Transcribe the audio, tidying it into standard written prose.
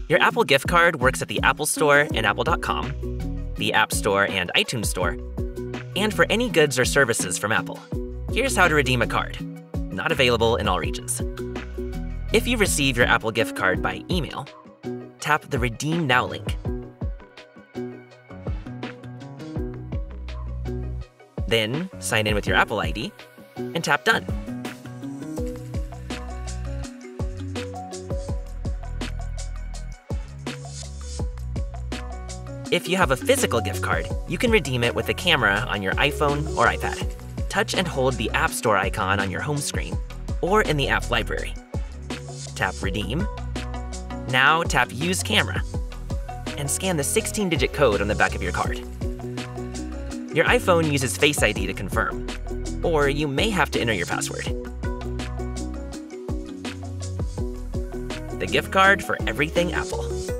Your Apple gift card works at the Apple Store and Apple.com, the App Store and iTunes Store, and for any goods or services from Apple. Here's how to redeem a card. Not available in all regions. If you receive your Apple gift card by email, tap the Redeem Now link. Then, sign in with your Apple ID and tap Done. If you have a physical gift card, you can redeem it with the camera on your iPhone or iPad. Touch and hold the App Store icon on your home screen or in the app library. Tap Redeem. Now tap Use Camera and scan the 16-digit code on the back of your card. Your iPhone uses Face ID to confirm, or you may have to enter your password. The gift card for everything Apple.